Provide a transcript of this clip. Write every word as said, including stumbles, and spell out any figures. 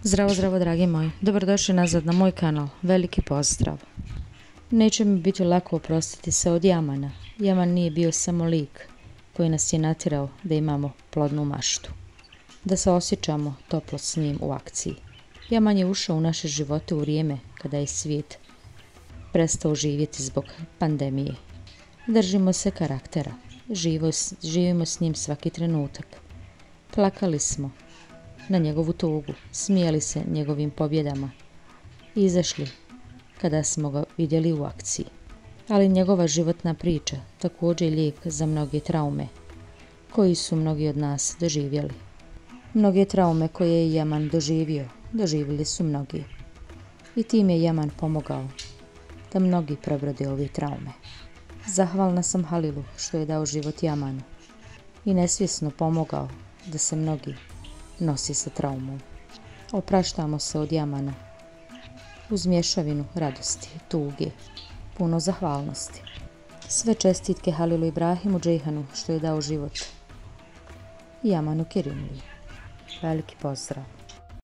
Zdravo, zdravo, dragi moji. Dobrodošli nazad na moj kanal. Veliki pozdrav. Neće mi biti lako oprostiti se od Jamana. Jaman nije bio samo lik koji nas je natjerao da imamo plodnu maštu. Da se osjećamo toplo s njim u akciji. Jaman je ušao u naše živote u vrijeme kada je svijet prestao živjeti zbog pandemije. Držimo se karaktera. Živo, živimo s njim svaki trenutak. Plakali smo na njegovu tugu, smijali se njegovim pobjedama i izašli kada smo ga vidjeli u akciji. Ali njegova životna priča također je lijek za mnoge traume koji su mnogi od nas doživjeli. Mnoge traume koje je Jaman doživio, doživjeli su mnogi. I tim je Jaman pomogao da mnogi prebrode ove traume. Zahvalna sam Halilu što je dao život Jamanu i nesvjesno pomogao da se mnogi nosi sa traumom. Opraštamo se od Jamana uz mješavinu radosti, tuge, puno zahvalnosti. Sve čestitke Halilu Ibrahimu Džejhanu što je dao život i Jamanu Kerimliju. Veliki pozdrav.